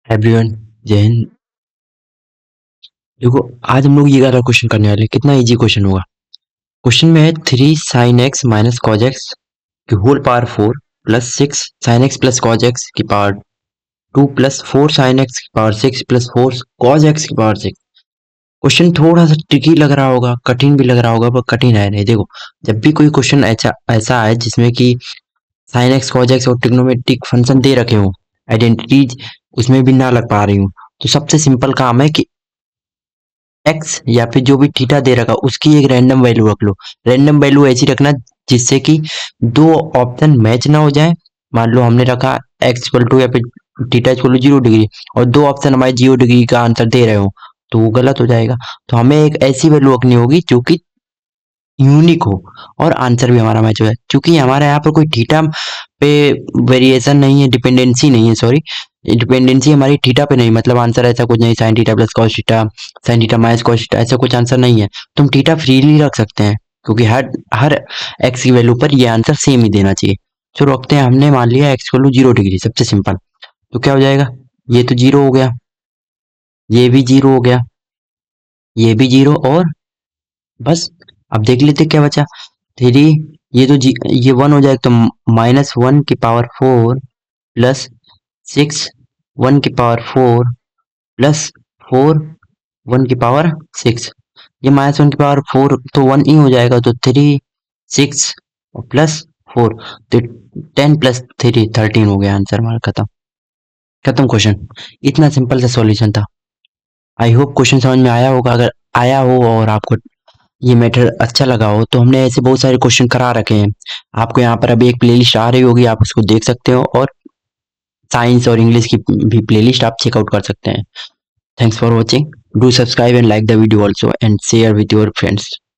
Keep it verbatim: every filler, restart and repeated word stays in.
Everyone, जय हिंद। देखो, आज हम लोग ये वाला क्वेश्चन करने वाले हैं। कितना इजी क्वेश्चन होगा। क्वेश्चन में है three sine x minus cos x की whole power four plus six sine x plus cos x की power two plus four sine x की power six plus four cos x की power six. Question थोड़ा सा tricky लग रहा होगा, कठिन भी लग रहा होगा, पर कठिन है नहीं। देखो, जब भी कोई क्वेश्चन ऐसा ऐसा है जिसमें कि साइन एक्स कॉज एक्स और ट्रिग्नोमेट्रिक फंक्शन दे रखे हो, आइडेंटिटीज उसमें भी ना लग पा रही हूँ, तो सबसे सिंपल काम है कि एक्स या फिर जो भी थीटा दे रखा उसकी एक रैंडम वैल्यू रख लो। रैंडम वैल्यू ऐसी रखना जिससे कि दो ऑप्शन मैच ना हो जाए। मान लो हमने रखा एक्स इक्वल टू या फिर theta equal to zero degree और दो ऑप्शन हमारे जीरो डिग्री का आंसर दे रहे हो, तो वो गलत हो जाएगा। तो हमें एक ऐसी वैल्यू रखनी होगी जो कि यूनिक हो और आंसर भी हमारा मैच हो जाए। क्योंकि हमारे यहाँ पर कोई थीटा पे वेरिएशन नहीं है, डिपेंडेंसी नहीं है, सॉरी, डिपेंडेंसी हमारी थीटा पे नहीं, मतलब आंसर ऐसा कुछ नहीं sine theta plus cos theta, sine theta minus cos theta, ऐसा कुछ आंसर नहीं है। तुम थीटा फ्रीली रख सकते हैं क्योंकि हर हर एक्स की वैल्यू पर ये आंसर सेम ही देना चाहिए। चलो रखते हैं, हमने मान लिया x equal to zero degree, सबसे सिंपल। तो क्या हो जाएगा, ये तो जीरो हो गया, ये भी जीरो हो गया, ये भी जीरो, और बस अब देख लेते क्या बचा। थ्री, ये तो जी ये वन हो जाएगा, तो माइनस वन की power four plus six one की power four plus four one की पावर सिक्स। ये माइनस वन की पावर फोर तो वन ही हो जाएगा, तो थ्री सिक्स और प्लस फोर, तो टेन प्लस थ्री थर्टीन हो गया आंसर हमारा। खत्म, खत्म क्वेश्चन। इतना सिंपल सा सॉल्यूशन था। आई होप क्वेश्चन समझ में आया होगा। अगर आया हो और आपको ये मेथड अच्छा लगा हो, तो हमने ऐसे बहुत सारे क्वेश्चन करा रखे हैं। आपको यहाँ पर अभी एक प्लेलिस्ट आ रही होगी, आप उसको देख सकते हो, और साइंस और इंग्लिश की भी प्लेलिस्ट आप चेकआउट कर सकते हैं। Thanks for watching. Do subscribe and like the video also and share with your friends.